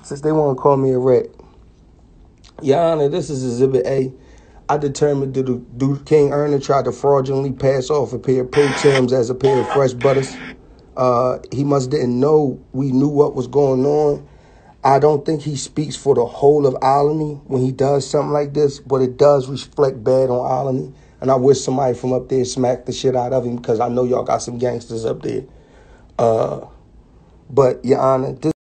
since they want to call me a rat. Your Honor, this is Exhibit A. I determined that King Ernie tried to fraudulently pass off a pair of Pro Tims as a pair of Fresh Butters. He must didn't know we knew what was going on. I don't think he speaks for the whole of Alany when he does something like this, but it does reflect bad on Alany. And I wish somebody from up there smacked the shit out of him because I know y'all got some gangsters up there. But, Your Honor, this